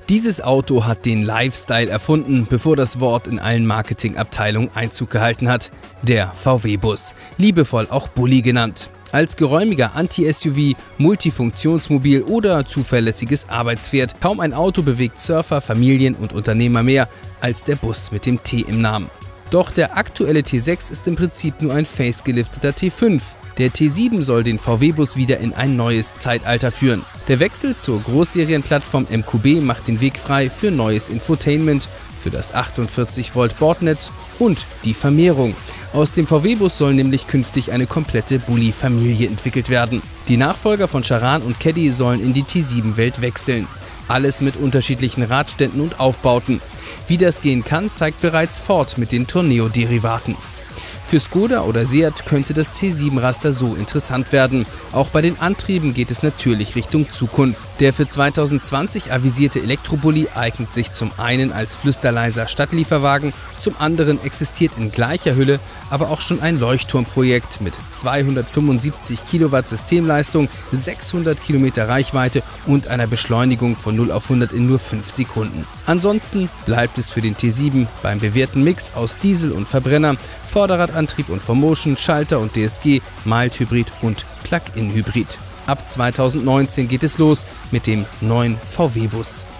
Dieses Auto hat den Lifestyle erfunden, bevor das Wort in allen Marketingabteilungen Einzug gehalten hat. Der VW-Bus, liebevoll auch Bulli genannt. Als geräumiger Anti-SUV, Multifunktionsmobil oder zuverlässiges Arbeitspferd. Kaum ein Auto bewegt Surfer, Familien und Unternehmer mehr als der Bus mit dem T im Namen. Doch der aktuelle T6 ist im Prinzip nur ein facegelifteter T5. Der T7 soll den VW-Bus wieder in ein neues Zeitalter führen. Der Wechsel zur Großserienplattform MQB macht den Weg frei für neues Infotainment, für das 48-Volt-Bordnetz und die Vermehrung. Aus dem VW-Bus soll nämlich künftig eine komplette Bulli-Familie entwickelt werden. Die Nachfolger von Charan und Caddy sollen in die T7-Welt wechseln. Alles mit unterschiedlichen Radständen und Aufbauten. Wie das gehen kann, zeigt bereits Ford mit den Tourneo-Derivaten. Für Skoda oder Seat könnte das T7-Raster so interessant werden. Auch bei den Antrieben geht es natürlich Richtung Zukunft. Der für 2020 avisierte Elektrobully eignet sich zum einen als flüsterleiser Stadtlieferwagen, zum anderen existiert in gleicher Hülle aber auch schon ein Leuchtturmprojekt mit 275 Kilowatt Systemleistung, 600 Kilometer Reichweite und einer Beschleunigung von 0 auf 100 in nur 5 Sekunden. Ansonsten bleibt es für den T7 beim bewährten Mix aus Diesel und Verbrenner, Vorderradantrieb und 4Motion, Schalter und DSG, Mild-Hybrid und Plug-in-Hybrid. Ab 2019 geht es los mit dem neuen VW-Bus.